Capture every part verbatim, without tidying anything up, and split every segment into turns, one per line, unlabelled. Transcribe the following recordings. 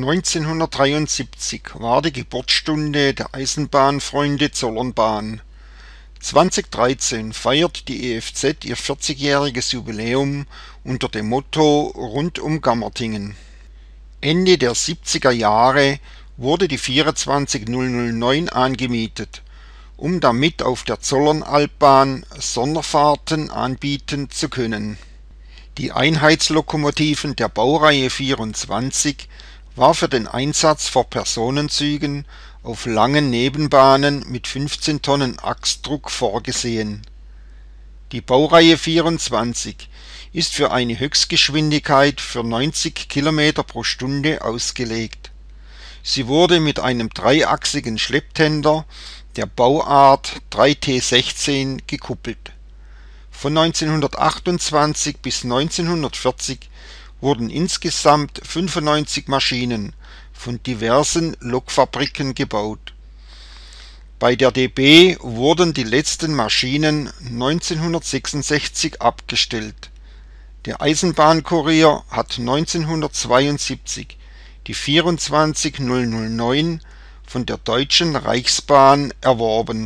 neunzehnhundertdreiundsiebzig war die Geburtsstunde der Eisenbahnfreunde Zollernbahn. zweitausenddreizehn feiert die E F Z ihr vierzigjähriges Jubiläum unter dem Motto Rund um Gammertingen. Ende der siebziger Jahre wurde die vierundzwanzigtausendneun angemietet, um damit auf der Zollernalbbahn Sonderfahrten anbieten zu können. Die Einheitslokomotiven der Baureihe vierundzwanzig war für den Einsatz vor Personenzügen auf langen Nebenbahnen mit fünfzehn Tonnen Achsdruck vorgesehen. Die Baureihe vierundzwanzig ist für eine Höchstgeschwindigkeit für neunzig Kilometer pro Stunde ausgelegt. Sie wurde mit einem dreiachsigen Schlepptender der Bauart drei T sechzehn gekuppelt. Von neunzehnhundertachtundzwanzig bis neunzehnhundertvierzig wurden insgesamt fünfundneunzig Maschinen von diversen Lokfabriken gebaut. Bei der D B wurden die letzten Maschinen neunzehnhundertsechsundsechzig abgestellt. Der Eisenbahnkurier hat neunzehnhundertzweiundsiebzig die vierundzwanzigtausendneun von der Deutschen Reichsbahn erworben.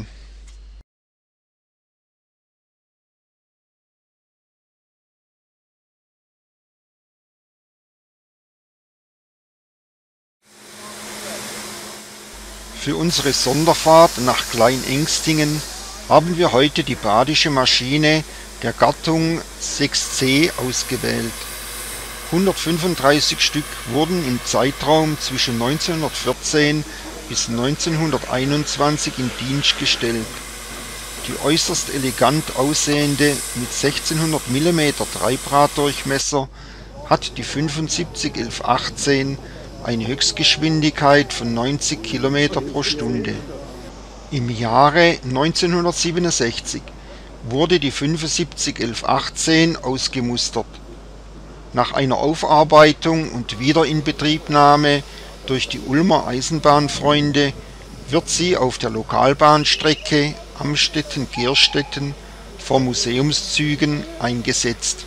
Für unsere Sonderfahrt nach Klein-Engstingen haben wir heute die badische Maschine der Gattung sechs C ausgewählt. hundertfünfunddreißig Stück wurden im Zeitraum zwischen neunzehnhundertvierzehn bis neunzehnhunderteinundzwanzig in Dienst gestellt. Die äußerst elegant aussehende mit sechzehnhundert Millimeter Treibradurchmesser hat die fünfundsiebzig elf achtzehn eine Höchstgeschwindigkeit von neunzig Kilometer pro Stunde. Im Jahre neunzehnhundertsiebenundsechzig wurde die fünfundsiebzig elf achtzehn ausgemustert. Nach einer Aufarbeitung und Wiederinbetriebnahme durch die Ulmer Eisenbahnfreunde wird sie auf der Lokalbahnstrecke Amstetten-Gerstetten vor Museumszügen eingesetzt.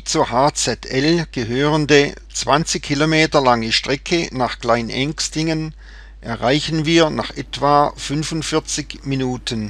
zur H Z L gehörende zwanzig Kilometer lange Strecke nach Klein-Engstingen erreichen wir nach etwa fünfundvierzig Minuten.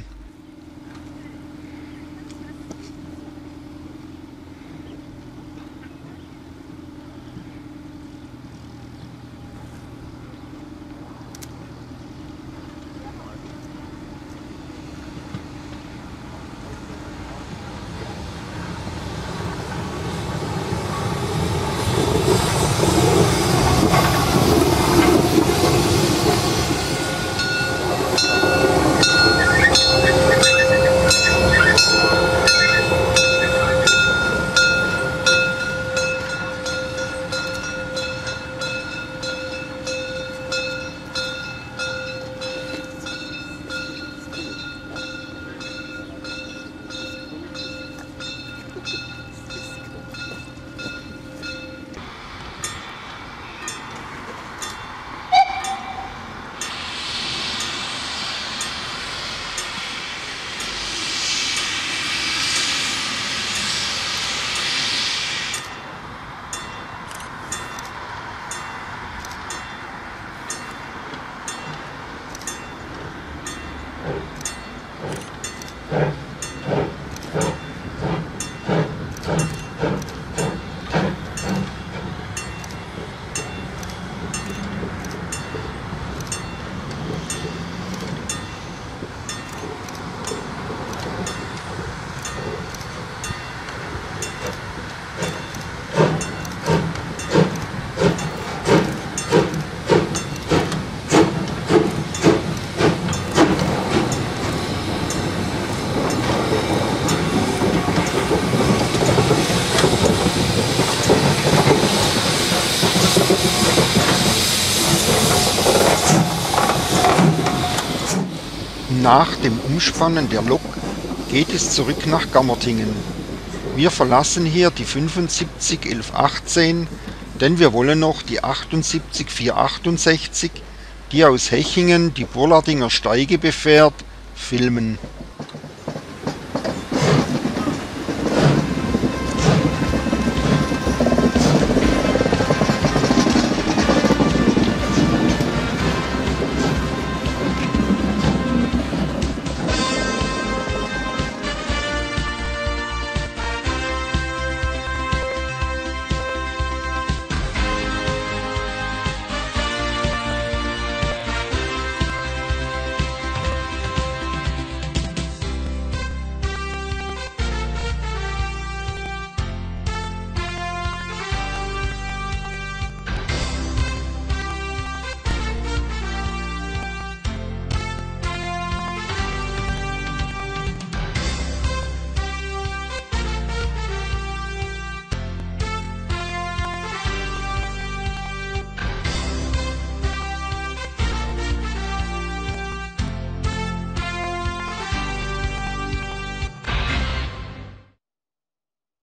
Nach dem Umspannen der Lok geht es zurück nach Gammertingen. Wir verlassen hier die fünfundsiebzig elf achtzehn, denn wir wollen noch die achtundsiebzig vierhundertachtundsechzig, die aus Hechingen die Burlardinger Steige befährt, filmen.